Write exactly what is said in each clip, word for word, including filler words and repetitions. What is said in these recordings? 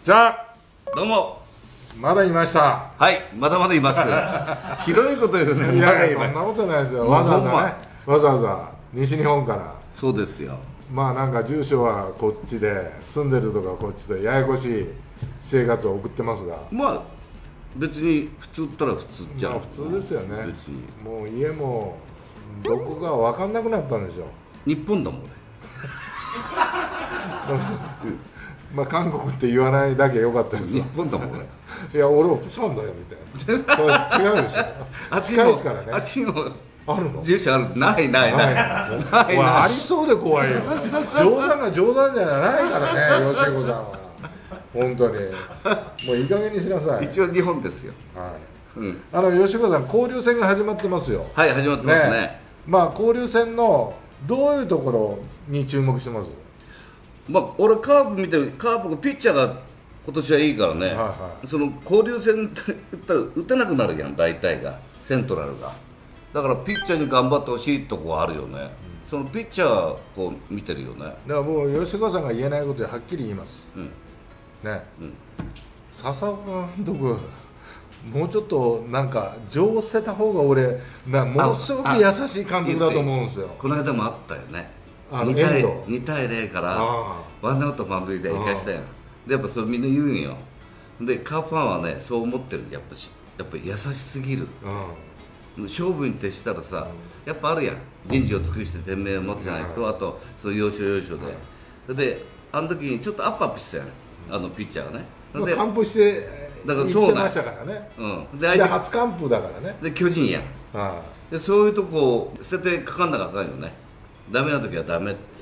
じゃあどうも。 まだいました。 はい、まだまだいます。ひどいこと言うね。 いやいや、そんなことないですよ。わざわざね、わざわざ西日本から。 そうですよ。 まあなんか住所はこっちで、住んでるとかこっちでややこしい生活を送ってますが、 まあ別に普通ったら普通じゃん。 まあ普通ですよね。 別にもう家もどこか分かんなくなったんでしょう。 日本だもんね。 まあ韓国って言わないだけ良かったです日よ。 本だもんね。 いや俺はプサンだよみたいな。そう違うでしょ。 あっちも近いですからね。 あっちもあるの？ 住所ある？ないないない。ないおいありそうで怖いよ。冗談が冗談じゃないからね、吉子さんは。本当に。もういい加減にしなさい。 一応日本ですよ。 はい。 うん。 あの吉子さん、交流戦が始まってますよ。 はい、始まってますね。 まあ交流戦のどういうところに注目してます？ まあ俺カープ見てカープがピッチャーが今年はいいからね。 はいはい。 その交流戦打ったら打てなくなるやん、大体がセントラルが。だからピッチャーに頑張ってほしいとこはあるよね、うん、そのピッチャーこう見てるよね。だからもう吉子さんが言えないことではっきり言います、うん、ね、うん、笹岡監督もうちょっとなんか情を捨てた方が俺なものすごく優しい監督だと思うんですよ。 この間もあったよね。にたいにたいゼロからワンアウト満塁で生かしたやん。でやっぱそれみんな言うんよ。でカープファンはねそう思ってる。やっぱしやっぱり優しすぎる、うん、勝負に徹したらさ、やっぱあるやん、人事を尽くして天命を持つじゃないと、あとそういう要所要所で、であの時にちょっとアップアップしてたやん、あのピッチャーがね。 で完封して行ってましたからね。うん、で初完封だからね。 で巨人やん、ああでそういうとこを捨ててかかんなかったんよね。ダメな時はダメっつって。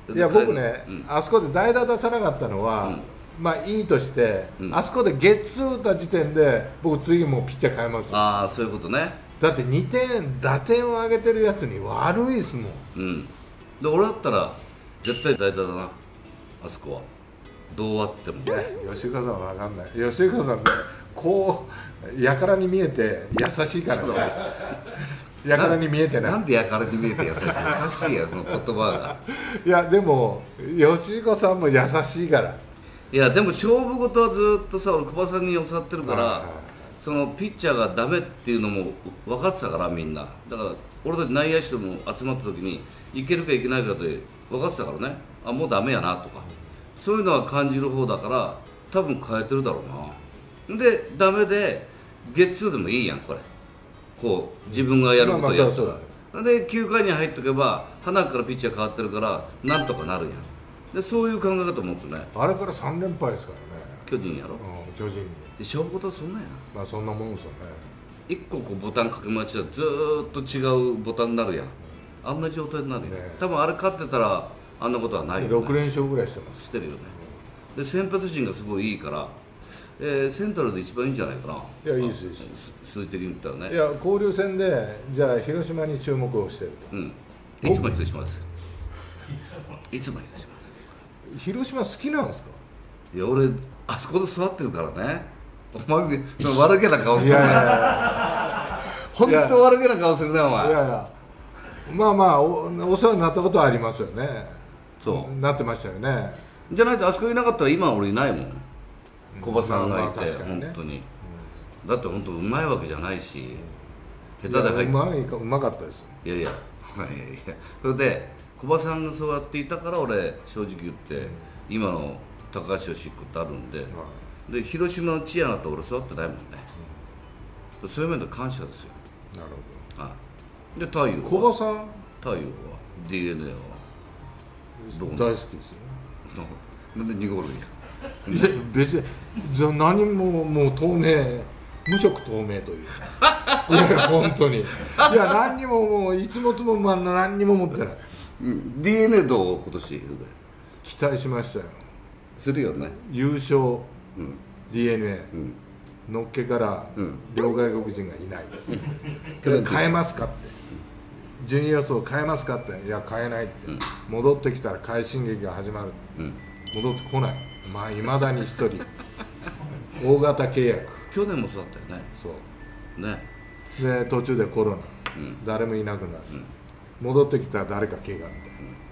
いや僕ね、うん、あそこで代打出さなかったのは、うん、まあいいとして、うん、あそこでゲッツー打った時点で僕次もうピッチャー変えますよ。 ああそういうことね。 だってにてん打点を上げてるやつに悪いっすもん。 うん。で俺だったら絶対代打だな、あそこはどうあっても。 吉川さんは分かんない。吉川さんってこうやからに見えて優しいからね。やからに見えてない。 なんでやからに見えて優しいの？おかしいやその言葉が。 いやでも吉子さんも優しいから。 いやでも勝負事はずっとさ、俺小林さんに教わってるから、はいはい、そのピッチャーがダメっていうのも分かってたからみんな。だから俺たち内野手とも集まった時にいけるかいけないかで分かってたからね。あもうダメやなとか、そういうのは感じる方だから多分変えてるだろうな。でダメでゲッツーでもいいやんこれ。こう自分がやることをやるからできゅうかいに入っておけば花からピッチャー変わってるからなんとかなるやん。でそういう考え方持つね。 あれからさんれんぱいですからね、 巨人やろ、うん、 巨人に。 で勝負事はそんなんやん。 まあそんなもんですよね。 いっここうボタンかけ待ちはずーっと違うボタンになるやん、あんな状態になるやん、ね、多分あれ勝ってたらあんなことはないよね。 ろくれんしょうぐらいしてます。 してるよね、うん、で先発陣がすごいいいから、えー、セントラルで一番いいんじゃないかな。 いやいいですいいです。 数字的に言ったらね。 いや交流戦でじゃあ広島に注目をしてると。 うん、いつも広島です。いつも広島です。 広島好きなんですか？ いや俺あそこで育ってるからね。お前その悪気な顔するな。いやいや本当悪気な顔するねお前。 いやいやまあまあ お, お世話になったことはありますよね。そうなってましたよね。 じゃないとあそこいなかったら今俺いないもん。小葉さんがいて、まあまあね、本当に、うん、だって本当うまいわけじゃないし、うん、下手で入ってうまいかうまかったです。 いやいやいやいやそれで小葉さんがそうやっていたから俺正直言って、うん、今の高橋義彦ってあるんで、うん、で広島のチアナと俺育ってないもんね、うん、そういう面で感謝ですよ。 なるほど。 あで太陽は小葉さん太陽は ディーエヌエー はどう大好きですよ。 なんで濁るんや。 いや別にじゃ何ももう透明無色透明といういやいや本当にいや何にももういつもつもまあ何にも持ってない、 うん、ディーエヌエー どう今年期待しましたよ。 するよね優勝、うん、ディーエヌエー、 うん、 のっけから、うん、両外国人がいない、うん、変えますかって順位予想変えますかっていや変えないって、うん、戻ってきたら快進撃が始まる、うん、戻ってこない。まあいまだに一人大型契約。 去年もそうだったよね。 そうねで途中でコロナ、うん、誰もいなくなる、うん、戻ってきたら誰か怪我みたいな、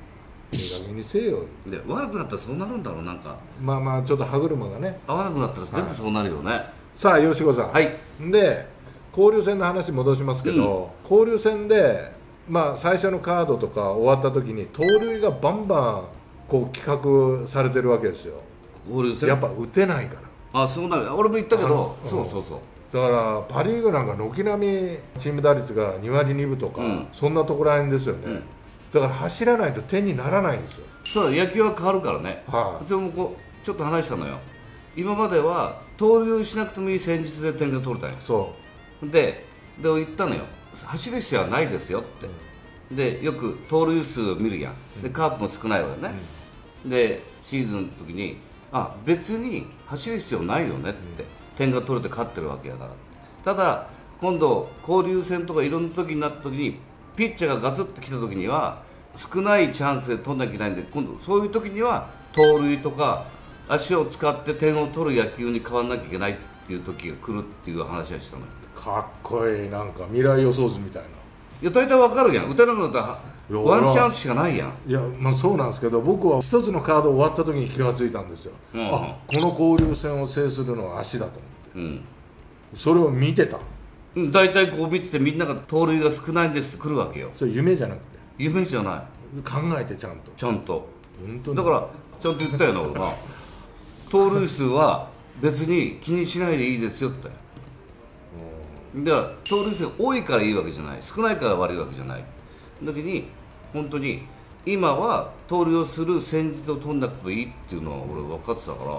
いい加減にせよ。 で悪くなったらそうなるんだろう。なんかまあまあちょっと歯車がね合わなくなったら全部そうなるよね、はい、 さあ吉子さん、 はい、 で交流戦の話戻しますけど、うん、交流戦で、まあ、最初のカードとか終わった時に盗塁がバンバンこう企画されてるわけですよ。 交流戦やっぱ打てないから。 あ、そうなる。俺も言ったけど、そうそうそう。 だからパ・リーグなんか軒並みチーム打率がにわりにぶとか、うん、そんなところらへんですよね、うん、だから走らないと点にならないんですよ。 そう、野球は変わるからね、はい、でもこうちょっと話したのよ。今までは盗塁しなくてもいい戦術で点が取れたんよ。そうでで言ったのよ、走る必要はないですよって、うん、でよく盗塁数を見るやん。でカープも少ないわよね、うん、でシーズンの時にあ別に走る必要ないよねって、うん、点が取れて勝ってるわけやから。ただ今度交流戦とかいろんな時になった時にピッチャーがガツッと来た時には少ないチャンスで取んなきゃいけないんで、今度そういう時には盗塁とか足を使って点を取る野球に変わらなきゃいけないっていう時が来るっていう話はしたのよ。 かっこいい。なんか未来予想図みたいな。いや大体わかるやん。打てなくなったらワンチャンスしかないやん。 いやまあそうなんですけど、僕は一つのカード終わった時に気がついたんですよ、うん、あこの交流戦を制するのは足だと思って、うん、それを見てた。 大体こう見ててみんなが盗塁が少ないんですって来るわけよ。 それ夢じゃなくて。 夢じゃない。 考えてちゃんとちゃんと本当にだからちゃんと言ったよな俺は盗塁数は別に気にしないでいいですよって。だから盗塁数多いからいいわけじゃない、少ないから悪いわけじゃない。だけに本当に今は盗塁をする戦術を取んなくてもいいっていうのは俺分かってたから。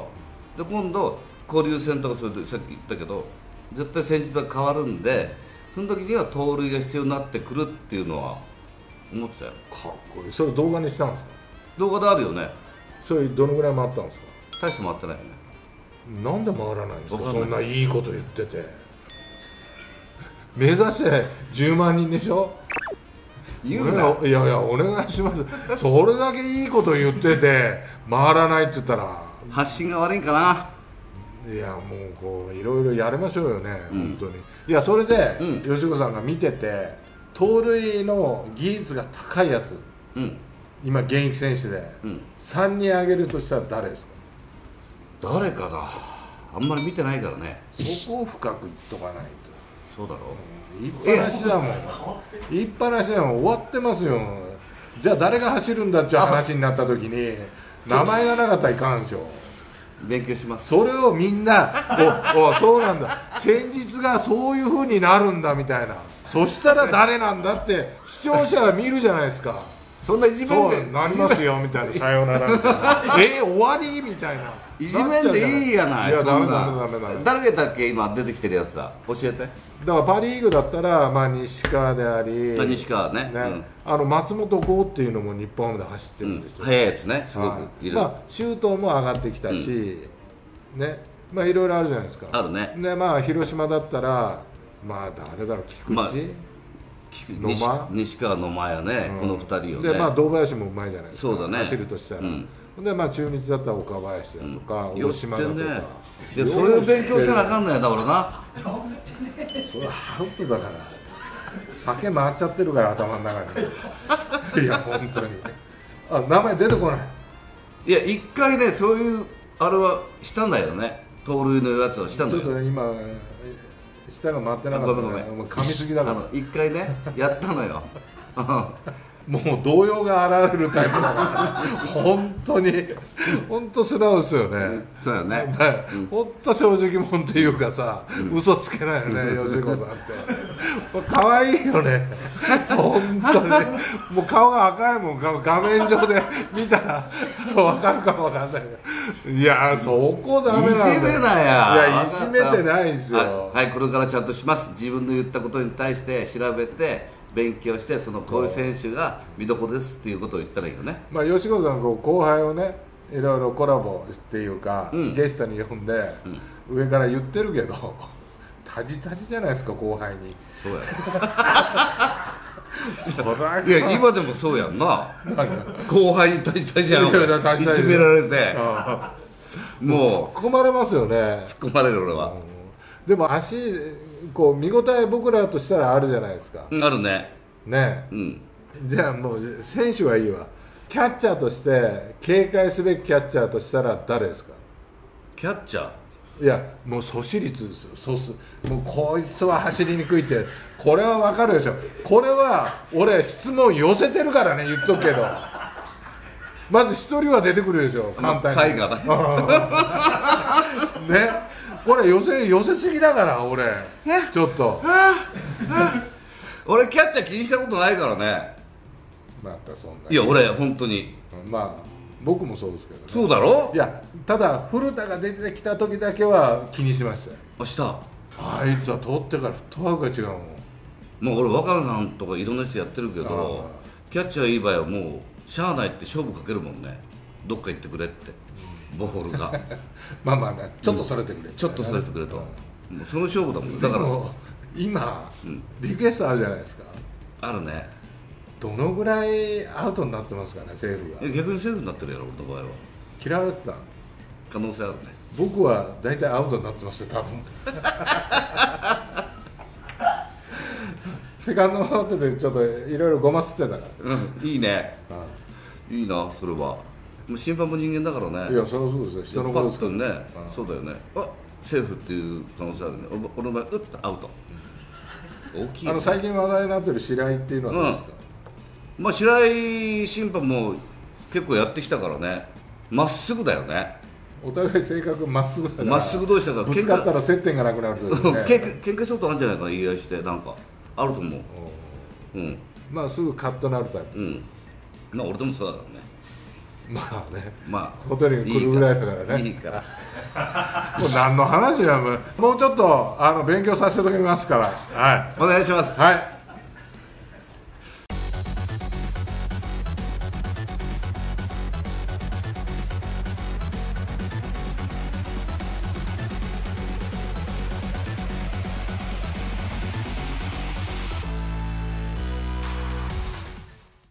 で今度交流戦とかそれでさっき言ったけど絶対戦術が変わるんで、その時には盗塁が必要になってくるっていうのは思ってたよ。 かっこいい。それ動画にしたんですか？ 動画であるよね。 それどのぐらい回ったんですか？ 大して回ってないよね。 なんで回らないんですか？そんないいこと言ってて目指してじゅうまんにんでしょ。言うな。いやいやお願いします。それだけいいこと言ってて回らないって言ったら発信が悪いんかな。 いやもうこういろいろやりましょうよね、うん、本当に。いやそれで、うん、吉子さんが見てて盗塁の技術が高いやつ、うん、今現役選手で、うん、さんにん挙げるとしたら誰ですか？ 誰かな。あんまり見てないからね。 そこを深く言っとかないと。 そうだろう、うん、言いっぱなしだもん。言いっぱなしだもん。終わってますよ。じゃあ誰が走るんだっていう話になった時に名前がなかったらいかんでしょ。 勉強します。 それをみんなおおそうなんだ、戦術がそういう風になるんだみたいな。そしたら誰なんだって視聴者は見るじゃないですか。 そんないじめんでなりますよみたいな、さようならみたいなえー、終わりみたいな。 いじめんでいいやない。 いやダメダメダメダメ。 誰だっけ今出てきてるやつさ、教えて。だからパ・リーグだったら、まあ、西川であり、 西川ね、ね、うん、あの松本剛っていうのも日本で走ってるんですよ、 うん、速いやつね、すごくいる、 まあ、周東も上がってきたし、うん、ね、まあいろいろあるじゃないですか。 あるね。 でまあ広島だったらまあ誰だろう、菊池、まあ、 野間、西川野間やね、うん、このふたりよね。 でまあ堂林もうまいじゃないですか。 そうだね、 走るとしたら、うん、でまあ中日だったら岡林だとか、 うん、 大島だとか、ね、 いやそれを勉強せなあかんのやだからな。 それハウトだから酒回っちゃってるから頭の中にいや本当にあ名前出てこない。 いや一回ねそういうあれはしたんだよね、盗塁のやつをしたんだよ。 ちょっと今舌が回ってなかった、ね、ごめんごめん、噛みすぎだから。 一回ねやったのよもう動揺が現れるタイプだから本当に本当素直ですよね。 そうやね、 本当正直者っていうかさ、うん、嘘つけないよね吉子さんって可愛いよね本当に。もう顔が赤いもん、画面上で見たら分かるかも分かんないけど、いやそこダメなんだよ。いじめなや。いやいじめてないですよ。 はい、これからちゃんとします。自分の言ったことに対して調べて勉強して、そのこういう選手が見どころですっていうことを言ったらいいよね。 まあ吉子さんこう後輩をねいろいろコラボっていうか、うん、ゲストに呼んで、うん、上から言ってるけどタジタジじゃないですか後輩に。 そうやいや今でもそうやんな後輩にタジタジやん、いじめられてもう突っ込まれますよね。 突っ込まれる俺は、うん、 でも足こう見応え僕らとしたらあるじゃないですか。 あるね。 ね、うん、じゃあもう選手はいいわ、 キャッチャーとして警戒すべきキャッチャーとしたら誰ですか？ キャッチャー、 いやもう阻止率ですよ。阻止もうこいつは走りにくいって、これは分かるでしょ。これは俺質問寄せてるからね、言っとくけどまず一人は出てくるでしょ、簡単に。 回がねね、これ寄せ寄せすぎだから俺ちょっと俺キャッチャー気にしたことないからね。 またそんな。 いや俺本当にまあ僕もそうですけどね。 そうだろ。 いやただ古田が出てきた時だけは気にしましたよ。 明日あいつは取ってからフットワークが違うもん。 もう俺若菜さんとかいろんな人やってるけど、キャッチャーいい場合はもうしゃあないって勝負かけるもんね。どっか行ってくれってボールがまあまあね、ちょっとそれてくれ、 うん、ちょっとそれてくれと、うん、もうその勝負だもん。だから今、うん、リクエストあるじゃないですか。 あるね。 どのぐらいアウトになってますかね、セーフが。 え逆にセーフになってるやろ俺の場合は。 嫌われてた可能性あるね。 僕は大体アウトになってました多分セカンドの方でちょっといろいろごますってたから、 うん、いいね、うん、いいなそれは。もう審判も人間だからね。 いやそりゃそうですよ、人のことですからね、うん、そうだよね。あセーフっていう可能性あるね。俺の場合打ったアウト、うん、大きい、ね、 あの最近話題になってる白井っていうのはどうですか？ うん、まあ白井審判も結構やってきたからね。まっすぐだよね。 お互い性格まっすぐだから、 まっすぐ同士だからぶつかったら接点がなくなるというね喧嘩したことあるんじゃないかな、言い合いして。なんかあると思う。うん、まあすぐカッとなるタイプです。 うん、まあ俺でもそうだからね。 まあね、 まあホテルに来るぐらいだからね。 いいからもう何の話やもう、もうちょっとあの勉強させておきますから、はい、 お願いします。 はい。